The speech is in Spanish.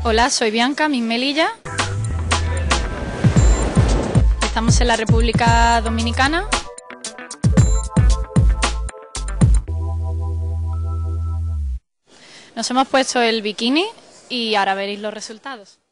Hola, soy Bianca, Miss Melilla. Estamos en la República Dominicana. Nos hemos puesto el bikini y ahora veréis los resultados.